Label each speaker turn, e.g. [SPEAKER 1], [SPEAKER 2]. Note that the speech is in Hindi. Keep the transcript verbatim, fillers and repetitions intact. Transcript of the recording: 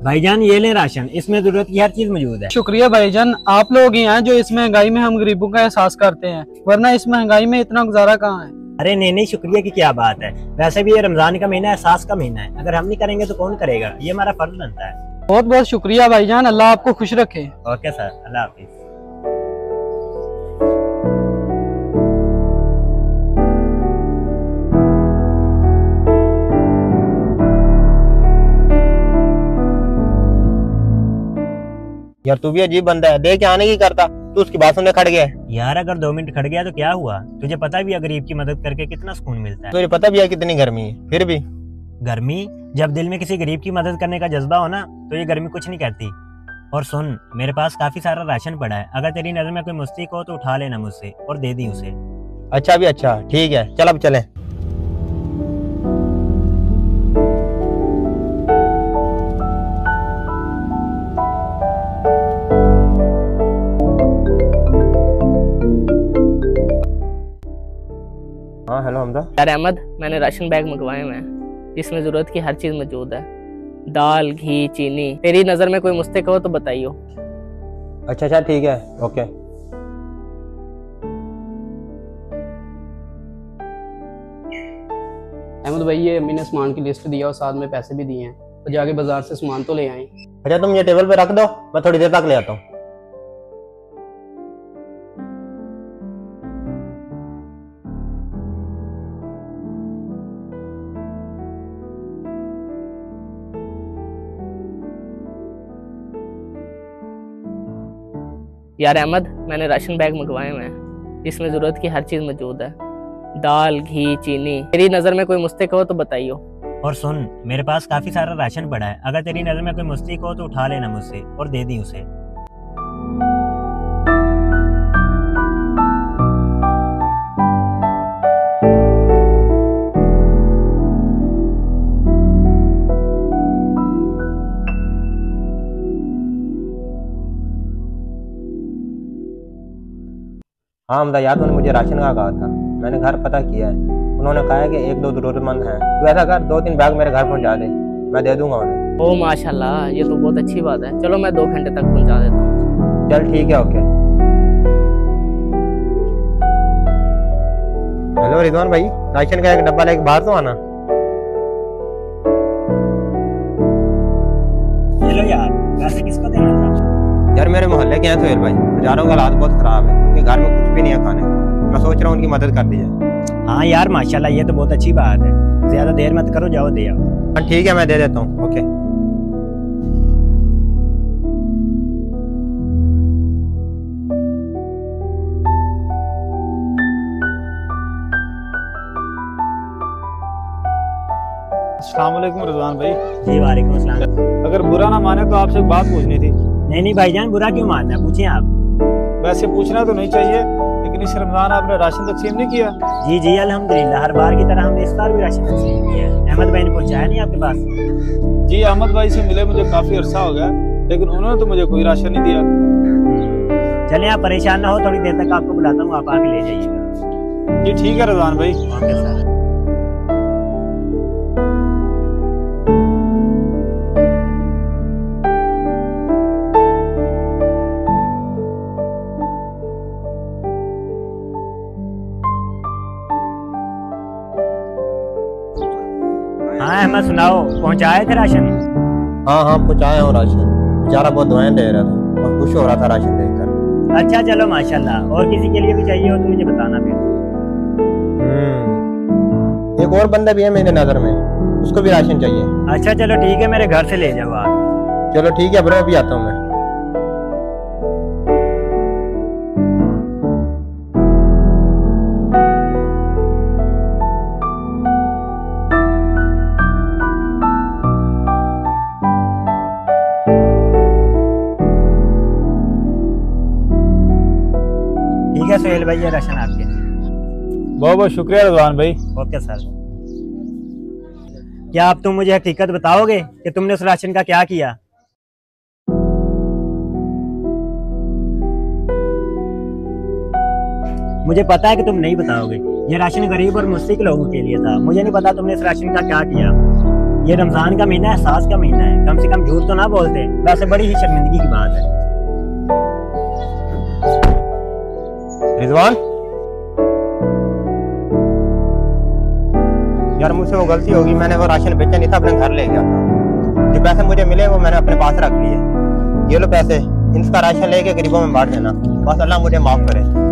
[SPEAKER 1] भाईजान ये ले राशन, इसमें जरूरत की हर चीज मौजूद है।
[SPEAKER 2] शुक्रिया भाईजान, आप लोग ही हैं जो इस महंगाई में हम गरीबों का एहसास करते हैं, वरना इस महंगाई में इतना गुजारा कहाँ है।
[SPEAKER 1] अरे नहीं नहीं, शुक्रिया की क्या बात है। वैसे भी ये रमजान का महीना एहसास का महीना है, अगर हम नहीं करेंगे तो कौन करेगा, ये हमारा फर्ज बनता है।
[SPEAKER 2] बहुत बहुत शुक्रिया भाईजान, अल्लाह आपको खुश रखे।
[SPEAKER 1] ओके सर, अल्लाह हाफिज।
[SPEAKER 3] यार तू भी अजीब बंदा है, देख आने की करता, तू उसकी बात सुनने खड़ गया।
[SPEAKER 1] यार अगर दो मिनट खड़ गया तो क्या हुआ, तुझे पता भी है गरीब की मदद करके कितना सुकून मिलता है।
[SPEAKER 3] तुझे पता भी है कितनी गर्मी है, फिर भी
[SPEAKER 1] गर्मी, जब दिल में किसी गरीब की मदद करने का जज्बा हो ना तो ये गर्मी कुछ नहीं कहती। और सुन, मेरे पास काफी सारा राशन पड़ा है, अगर तेरी नजर में कोई मुस्तिक हो तो उठा लेना मुझसे और दे दी उसे।
[SPEAKER 3] अच्छा भी अच्छा, ठीक है, चल अब चले। हाँ हेलो हमदा।
[SPEAKER 4] यार अहमद, मैंने राशन बैग मंगवाए हुए हैं जिसमें जरूरत की हर चीज मौजूद है, दाल, घी, चीनी। तेरी नजर में कोई मुस्तक हो तो बताइयो।
[SPEAKER 3] अच्छा अच्छा ठीक है, ओके।
[SPEAKER 5] अहमद भाई, ये अम्मी ने सामान की लिस्ट दिया और साथ में पैसे भी दिए हैं, तो जाके बाजार से सामान तो ले आए।
[SPEAKER 3] अच्छा तुम ये टेबल पे रख दो, मैं थोड़ी देर तक ले आता हूँ।
[SPEAKER 4] यार अहमद, मैंने राशन बैग मंगवाए हुए हैं जिसमें जरूरत की हर चीज मौजूद है, दाल, घी, चीनी। तेरी नजर में कोई मुस्तक हो तो बताइयो।
[SPEAKER 1] और सुन, मेरे पास काफी सारा राशन पड़ा है, अगर तेरी नजर में कोई मुस्तिक हो तो उठा लेना मुझसे और दे दी उसे।
[SPEAKER 3] हाँ हमदा, यार तूने मुझे राशन का कहा था, मैंने घर पता किया है, उन्होंने कहा है कि एक दो जरूरतमंद हैं, तू ऐसा कर दो तीन बैग मेरे घर पहुंचा दे, मैं दे दूंगा उन्हें।
[SPEAKER 4] ओ माशाल्लाह, ये तो बहुत अच्छी बात है। चलो मैं दो घंटे तक पहुंचा देता हूँ।
[SPEAKER 3] चल ठीक है, ओके। हेलो रिजवान भाई, राशन का एक डब्बा लेके बाहर तो आना।
[SPEAKER 1] चलो यार, पैसे किसको देना था?
[SPEAKER 3] यार मेरे मोहल्ले के हैं सोहेल भाई, बेचारों का हालात बहुत खराब है, उनके घर में कुछ भी नहीं है खाने को, मैं सोच रहा हूँ उनकी मदद कर दी जाए।
[SPEAKER 1] हाँ यार माशाल्लाह, ये तो बहुत अच्छी बात है, ज्यादा देर मत करो, जाओ दे आओ।
[SPEAKER 3] हाँ ठीक है, मैं दे देता हूँ, ओके।
[SPEAKER 2] अस्सलाम वालेकुम रिजवान भाई।
[SPEAKER 1] जी वालेकुम अस्सलाम।
[SPEAKER 2] अगर बुरा ना माने तो आपसे एक बात पूछनी थी।
[SPEAKER 1] नहीं नहीं भाईजान, बुरा क्यों मानना, पूछें आप।
[SPEAKER 2] वैसे पूछना तो नहीं चाहिए, लेकिन इस रमजान आपने राशन तकसीम नहीं किया।
[SPEAKER 1] जी जी अल्हम्दुलिल्लाह, हर बार की तरह हमने इस बार भी राशन तकसीम किया है। अहमद भाई ने पहुंचाया नहीं आपके पास?
[SPEAKER 2] जी अहमद भाई से मिले मुझे काफी अरसा हो गया, लेकिन उन्होंने तो मुझे कोई राशन नहीं दिया।
[SPEAKER 1] चलिए आप परेशान ना हो, थोड़ी देर तक आपको बुलाता हूँ, आप आके ले जाइएगा।
[SPEAKER 2] जी ठीक है रिजवान भाई।
[SPEAKER 1] Okay sir. हाँ अहमद सुनाओ, पहुंचाए थे राशन?
[SPEAKER 3] हाँ हाँ पहुँचाया हूँ राशन, बेचारा बहुत दुआएं दे रहा था और खुश हो रहा था राशन देखकर।
[SPEAKER 1] अच्छा चलो माशाल्लाह, और किसी के लिए भी चाहिए हो तो मुझे बताना फिर।
[SPEAKER 3] हम्म एक और बंदा भी है मेरे नजर में, उसको भी राशन चाहिए।
[SPEAKER 1] अच्छा चलो ठीक है, मेरे घर से ले जाओ आप।
[SPEAKER 3] चलो ठीक है ब्रो, अभी आता हूँ मैं।
[SPEAKER 1] ठीक है सोहेल भाई, ये राशन आपके।
[SPEAKER 2] बहुत बहुत शुक्रिया रिजवान भाई।
[SPEAKER 1] Okay sir. क्या अब तुम मुझे हकीकत बताओगे कि तुमने उस राशन का क्या किया? मुझे पता है कि तुम नहीं बताओगे, ये राशन गरीब और मुस्तिक लोगों के लिए था, मुझे नहीं पता तुमने इस राशन का क्या किया। ये रमजान का महीना एहसास का महीना है, कम से कम झूठ तो ना बोलते। वैसे बड़ी ही शर्मिंदगी की बात है।
[SPEAKER 3] रिजवान यार, मुझसे वो गलती होगी, मैंने वो राशन बेचा नहीं था, अपने घर ले गया था। जो पैसे मुझे मिले वो मैंने अपने पास रख लिए। ये लो पैसे, इनका राशन लेके गरीबों में बांट देना, बस अल्लाह मुझे माफ करे।